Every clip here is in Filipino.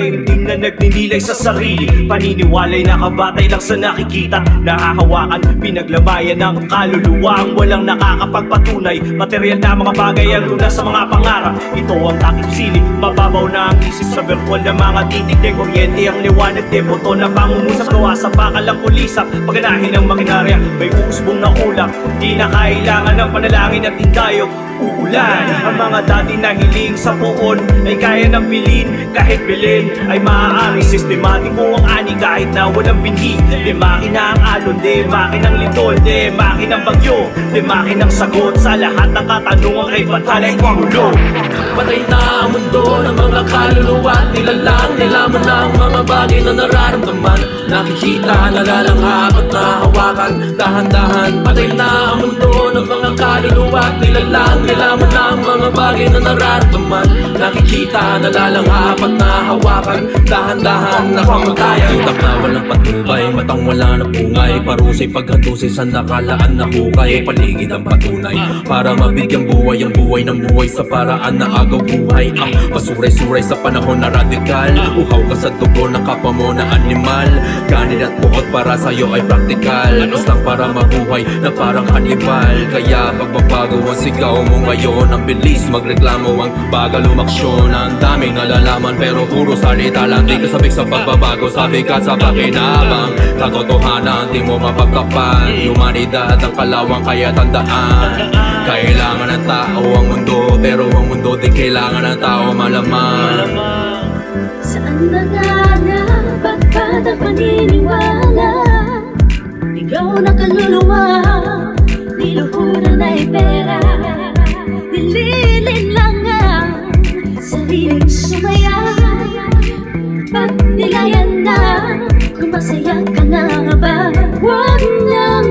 daigdig na nagninilay sa sarili. Paniniwalay nakabatay lang sa nakikita. Nahahawakan, pinaglamayan ng kaluluwa ang walang nakakapagpatunay. Material na mga bagay ang luna sa mga pangarap. Ito ang takip siling, mababaw na ang isip sa virtual na mga titik. De kuryente ang liwanag, de boto na pangungusap. Gawa sa bakal ang kulisap, paganahin ng makinarya. May uusbong na ulap, di na kailangan ng panalangin at tindayog. Uulan, ang mga dati na hiling sa poon ay kaya ng bilin. Kahit bilin ay maaari, sistematiko ang ani kahit na walang binhi. Di makina ang alon, di makinang lindol, di makinang bagyo, di makinang sagot sa lahat ng katanungan kay batalay ulo. Patay na ang mundo ng mga kaluluwa. Nilalang, nilaman na ang mga bagay na nararamdaman. Nakikita, nalalanghap at nahawakan. Dahan-dahan, patay na ang mundo ng mga kaluluwa. Nilalang, nilaman na ang mga bagay na nararamdaman. Nakikita, nalalanghap at nahawakan. Dahan-dahan, nakamatayan. Utak na walang patubay, matang wala na pungay. Parusay paghatusay sa nakalaan na hukay. Paligid ang patunay para mabigyang buhay ang buhay ng buhay sa paraan na agaw buhay. Pasuray-suray sa panahon na radikal. Uhaw ka sa dugo ng kapwa mo na animal. Ganid at buot para sa'yo ay praktikal. Anos lang para mabuhay na parang kanibal. Kaya pagbabago ang sigaw mo ngayon. Ang bilis magreklamo, ang bagal umaksyon. Ang daming nalalaman pero puro salita lang. Di kasabik sa pagbabago, sabi ka sa pakinabang. Katotohanan di mo mapagkapan. Humanidad ang kalawang kaya tandaan. Kailangan ng tao ang mundo, pero ang mundo di kailangan ng tao malamang. Saan naganabagbad ang paniniwala? Ikaw na kaluluwa, niluhuran ay pera. Nililin lang ang sariling sumaya. Ba't nilayan na kung masaya ka na ba? Huwag nang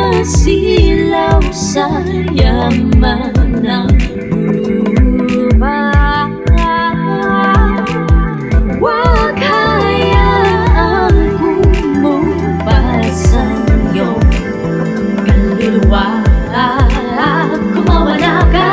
masilaw sa yaman ng lupa. Huwag hayaang bumupas ang iyong kaluluwa. Kung mawala ka,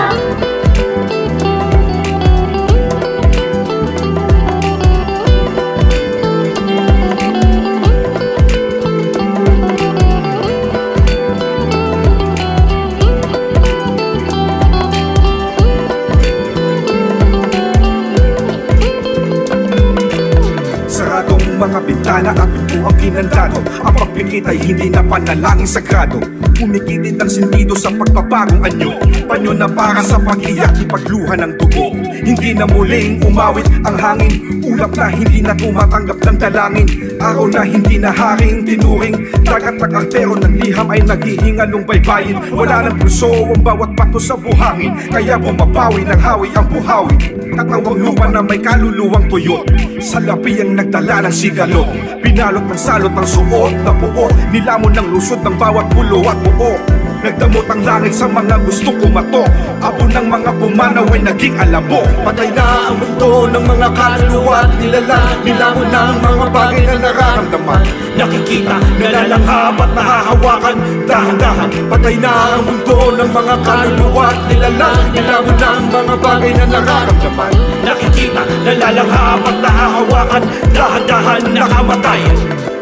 mga bintana at pinto ang kinandado. Ang pagpikit ay hindi na panalangin sagrado. Kumikitid ang sentido sa pagbabagong anyo. Panyo na para sa pag-iyak, ipagluha ng dugo. Hindi na muling umawit ang hangin. Ulap na hindi na tumatanggap ng dalangin. Araw na hindi na haring tinuring. Dagat ng artero ng liham ay naghihinga nung baybayin. Wala ng puso ang bawat bato sa buhangin. Kaya bumabawi ng hawi ang buhawi. Katawang lupa na may kaluluwang tuyo. Sa labi ang nagdala ng sigalo. Binalot ng salot ang suot na buo. Nilamon ng lusod ng bawat pulo at buo. Nagdamot ang langit sa mga gusto kumato. Abo ng mga pumanaw ay naging alabo. Patay na ang mundo ng mga kaluluwa at nilala. Nilamon na ang mga bagay na nararamdaman. Nakikita, nalalanghap at nahahawakan. Dahan-dahan, patay na ang mundo ng mga kaluluwa at nilala. Nilamon na ang mga bagay na nararamdaman. Nakikita, nalalanghap at nahahawakan. Dahan-dahan, nakamatay.